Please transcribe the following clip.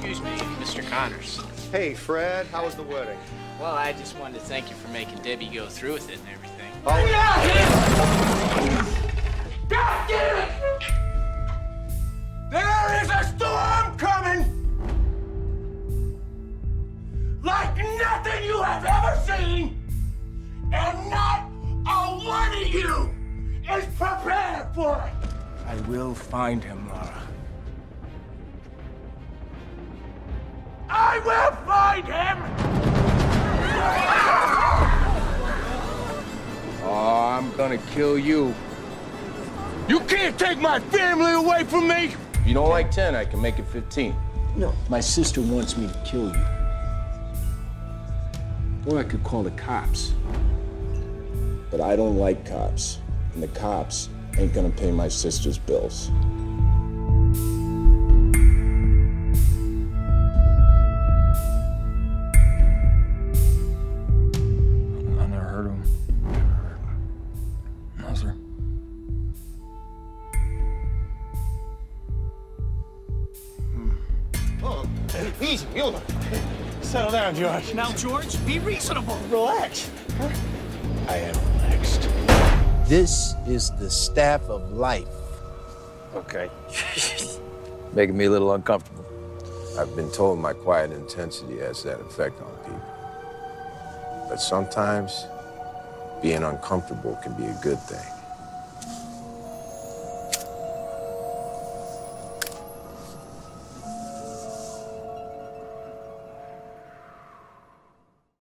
Excuse me, Mr. Connors. Hey, Fred, how was the wedding? Well, I just wanted to thank you for making Debbie go through with it and everything. Oh, God damn it! There is a storm coming! Like nothing you have ever seen! And not a one of you is prepared for it! I will find him, Laura. I will find him! Oh, I'm gonna kill you. You can't take my family away from me! If you don't like 10, I can make it 15. No, my sister wants me to kill you. Or I could call the cops. But I don't like cops, and the cops ain't gonna pay my sister's bills. I never heard of him. No, sir. oh, easy, Mueller. Settle down, George. Now, George, be reasonable. Relax. I am next. This is the staff of life. Okay. Making me a little uncomfortable. I've been told my quiet intensity has that effect on people. But sometimes being uncomfortable can be a good thing.